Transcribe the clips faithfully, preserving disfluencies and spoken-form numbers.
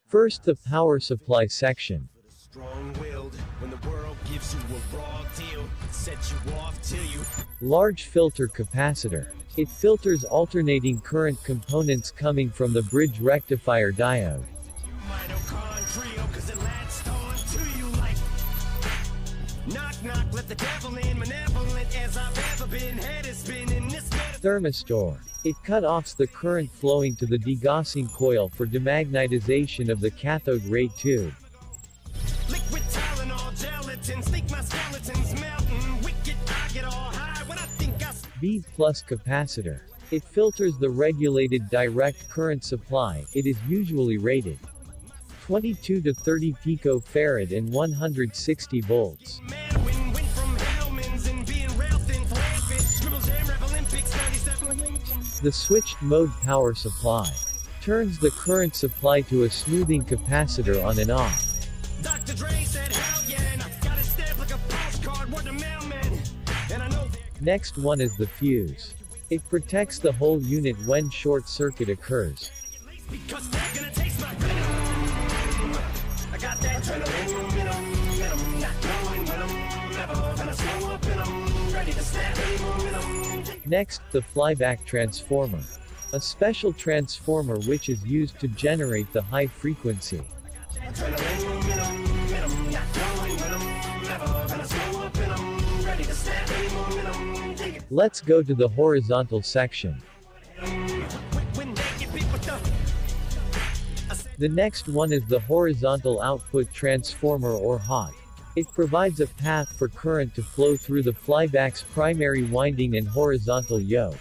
First, the power supply section. Strong-willed, when the world gives you a raw deal, set you off till you. Large filter capacitor. It filters alternating current components coming from the bridge rectifier diode. Mitochondrial, 'cause it latched on to you like. Knock, knock, let the devil in, malevolent as I've ever been, head is spinning this. Thermistor. It cut-offs the current flowing to the degaussing coil for demagnetization of the cathode ray tube. Liquid Tylenol, gelatin, sneak my skeletons melting, wicked, I get all high when I think I. B plus capacitor. It filters the regulated direct current supply. It is usually rated twenty-two to thirty picofarad and one hundred sixty volts. The switched mode power supply turns the current supply to a smoothing capacitor on and off. Doctor Dre said, hell yeah, and I've got it stamped like a postcard, word to mailman. And I know. Next one is the fuse. It protects the whole unit when short circuit occurs. Because they're gonna taste my venom. I got that adrenaline, venom, venom, not knowing when I'm never gonna slow up and I'm ready to snap any more venom. Next, the flyback transformer. A special transformer which is used to generate the high frequency. Adrenaline, venom, venom, not knowing when I'm never gonna slow up and I'm ready to snap any more venom. Dig it. Let's go to the horizontal section. When they get beat with the. The next one is the horizontal output transformer or H O T. It provides a path for current to flow through the flyback's primary winding and horizontal yoke.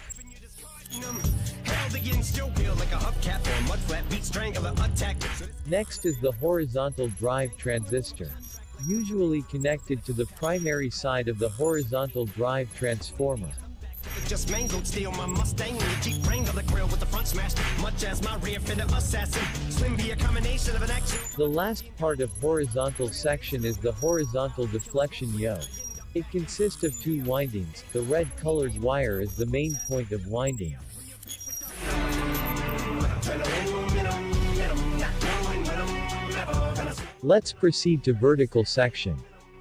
Next is the horizontal drive transistor. Usually connected to the primary side of the horizontal drive transformer. Just mangled, steal my Mustang and Jeep Wrangler the grill with the front smashed, much as my rear fender assassin. Slim be a combination of an action. The last part of horizontal section is the horizontal deflection yoke. It consists of two windings. The red colored wire is the main point of winding. Let's proceed to vertical section.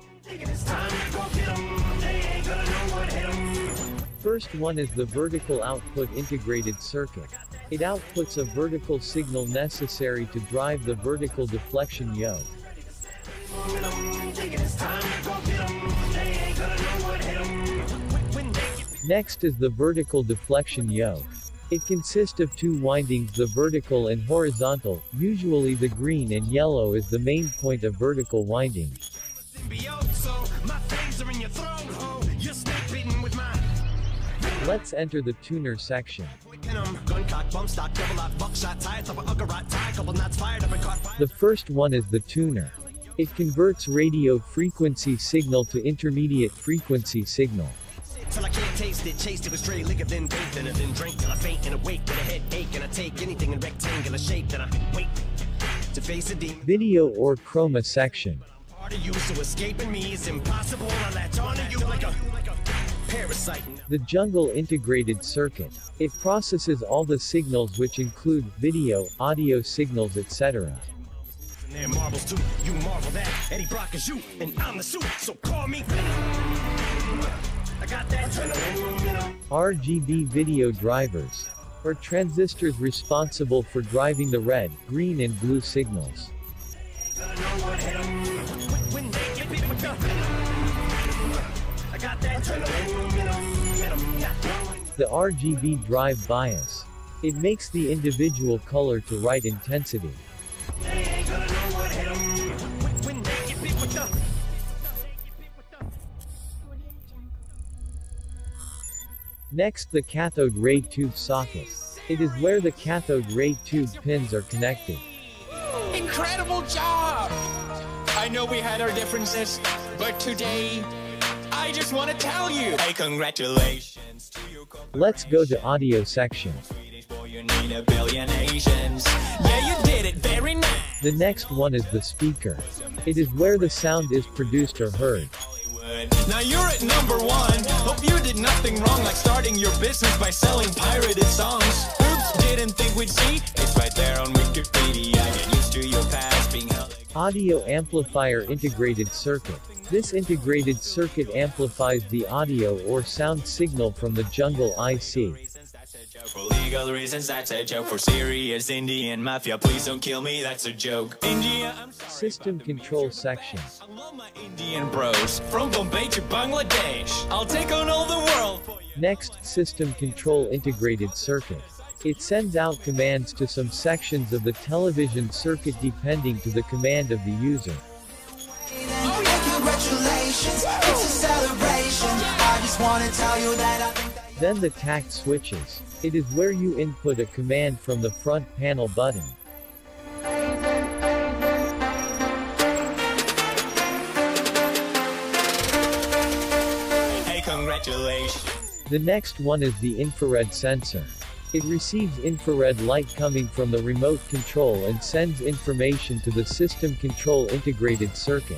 First one is the vertical output integrated circuit. It outputs a vertical signal necessary to drive the vertical deflection yoke. Next is the vertical deflection yoke. It consists of two windings, the vertical and horizontal. Usually the green and yellow is the main point of vertical winding. Let's enter the tuner section. The first one is the tuner. It converts radio frequency signal to intermediate frequency signal. Till I can't taste it, chased it with stray liquor, then baked and then drink till I faint and awake with a headache, and I take anything in rectangular shape, then I wait to face a demon. Video or chroma section. Hard to use, so escaping me is impossible. I latch on to you like a parasite. The jungle integrated circuit. It processes all the signals which include video, audio signals, et cetera. They're marbles too. You marvel that Eddie Brock is you, and I'm the suit. So call me. I got that adrenaline. R G B video drivers are transistors responsible for driving the red, green, and blue signals. The R G B drive bias. It makes the individual color to right intensity. Next, the cathode ray tube socket. It is where the cathode ray tube pins are connected. Incredible job! I know we had our differences, but today, I just want to tell you, hey, congratulations to you. Let's go to audio section. You need a billion Asians. Yeah, you did it very nice. The next one is the speaker. It is where the sound is produced or heard. Now you're at number one. Hope you did nothing wrong, like starting your business by selling pirated songs. Oops, Didn't think we'd see, it's right there on Wikipedia. Get used to your past being held. Audio amplifier integrated circuit. This integrated circuit amplifies the audio or sound signal from the jungle I C. For legal reasons, that's a joke. For serious Indian mafia, please don't kill me, that's a joke. India, I'm sorry. System control section. I love my Indian bros. From Bombay to Bangladesh, I'll take on all the world for you. Next, system control integrated circuit. It sends out commands to some sections of the television circuit depending to the command of the user. Oh, yeah. Congratulations, it's a celebration. I just want to tell you that I think that Then the tact switches. It is where you input a command from the front panel button. Hey, congratulations. The next one is the infrared sensor. It receives infrared light coming from the remote control and sends information to the system control integrated circuit.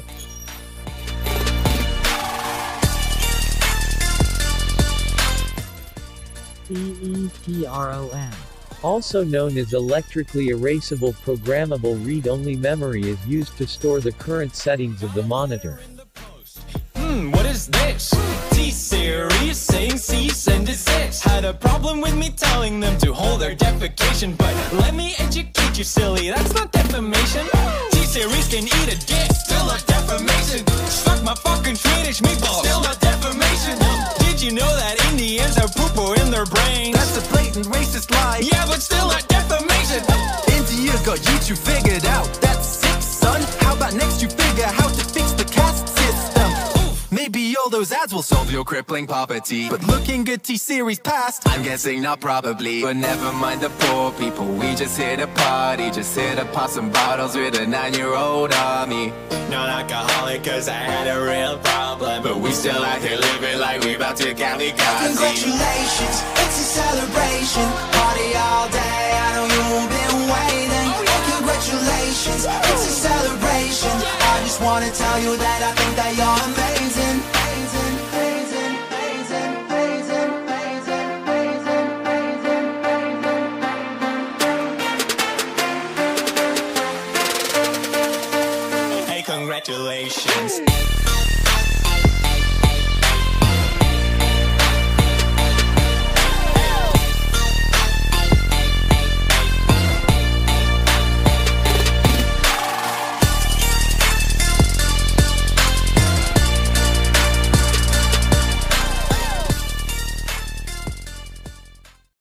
E E P R O M. Also known as electrically erasable programmable read-only memory, is used to store the current settings of the monitor. Hmm, what is this? T-Series saying cease and desist. Had a problem with me telling them to hold their defecation, but let me educate you, silly, that's not defamation. T-Series can eat a dick, still not defamation. Suck my fucking Swedish meatball, still not defamation. Did you know that Indians have poo-poo in their brain? That's a blatant racist lie. Yeah, but still not defamation. India got YouTube figured out. That's sick, son. How about next you figure how to fix the caste system? Oof. Maybe all those ads will solve your crippling poverty. But looking at T-Series past, I'm guessing not probably. But never mind the poor people, we just hit a party. Just hit a pop some bottles with a nine-year-old army. Non-alcoholic cause I had a real problem, but we still out here living like we about to kamikaze. congratulations, it's a celebration. Party all day, I know you've been waiting. Oh, congratulations, it's a celebration. I just want to tell you that I think that you're amazing. Amazing, amazing, amazing, amazing, amazing, amazing, amazing. Hey, congratulations.